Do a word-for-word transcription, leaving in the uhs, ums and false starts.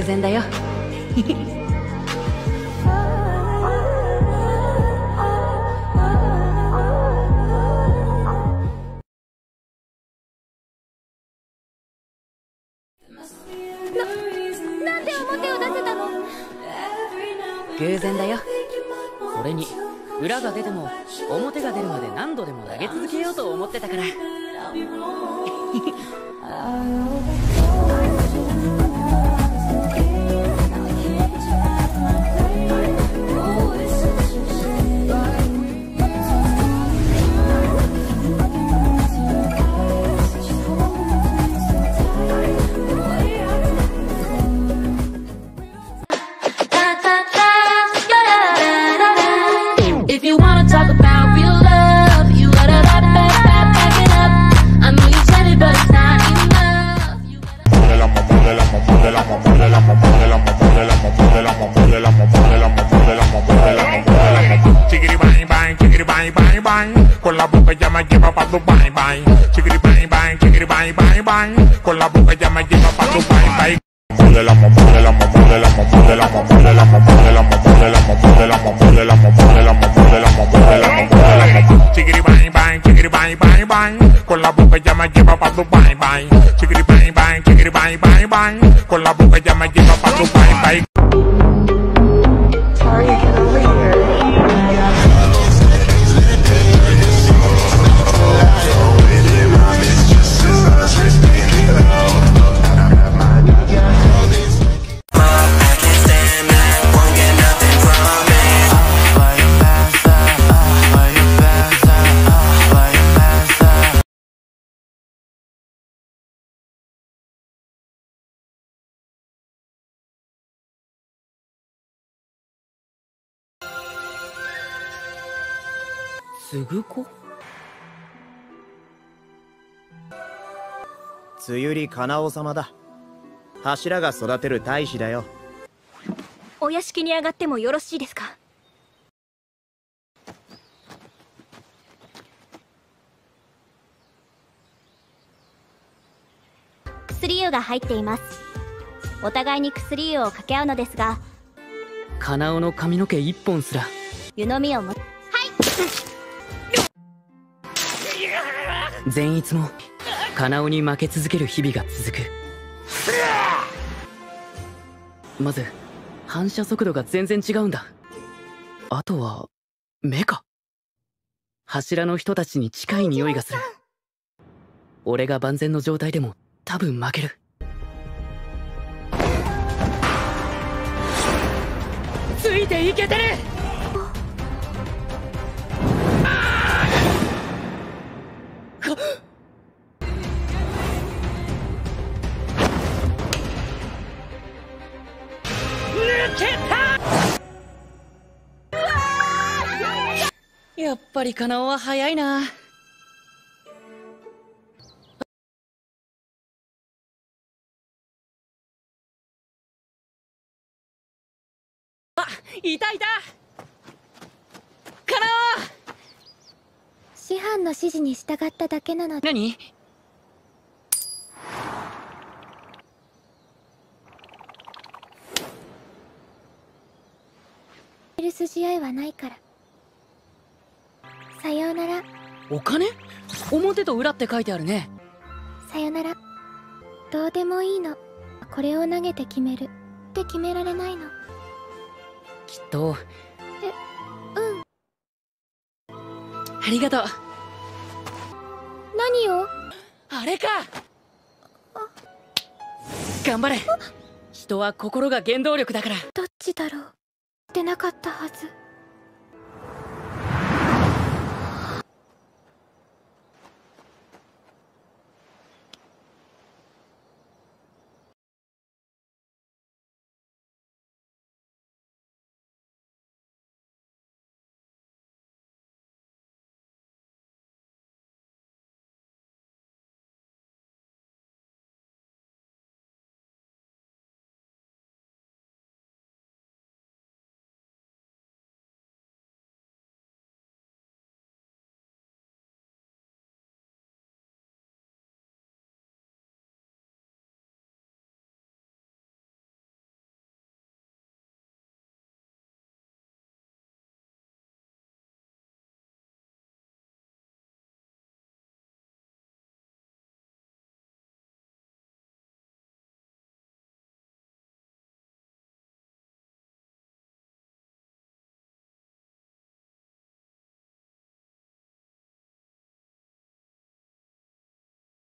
偶然だよ。 なんで表を出せたの？ 偶然だよ。それに裏が出ても表が出るまで何度でも投げ続けようと思ってたから。 If you wanna talk about real love, you gotta back, back, back, back it up. I know you said it, but it's not enough. You gotta chickity bang bang, chickity bang bang bang, con la boca ya me lleva pa' tu bang bang. Chickity bang bang, chickity bang bang bang, con la boca ya me lleva pa' tu bang bang. Modela, modela, modela, modela, modela, modela, modela, modela, modela, modela, modela, modela, modela, modela. Chickity bang bang, chickity bang bang bang, con la boca ya me lleva pa' tu bang bang. Chickity bang bang, chickity bang bang bang, con la boca ya me lleva pa' tu bang bang. Sorry, get over here. すぐこ。 つゆりかなお様だ。柱が育てる大使だよ。 お屋敷に上がってもよろしいですか？薬湯が入っています。お互いに薬湯を掛け合うのですが、 カナオの髪の毛一本すら湯飲みをも。はい。 善逸もカナオに負け続ける日々が続く。まず反射速度が全然違うんだ。あとは目か。柱の人たちに近い匂いがする。俺が万全の状態でも多分負ける。ついていけてる。抜けた。やっぱりカナオは早いな。あ、いたいた。カナオ。 師範の指示に従っただけなので。 何？ 許す試合はないから。さようなら。 お金？表と裏って書いてあるね。 さよなら。どうでもいいの。これを投げて決めるって決められないの。 きっと。 え、うん。 ありがとう。 何を？ あれか。頑張れ。人は心が原動力だから。 どっちだろう。出なかったはず。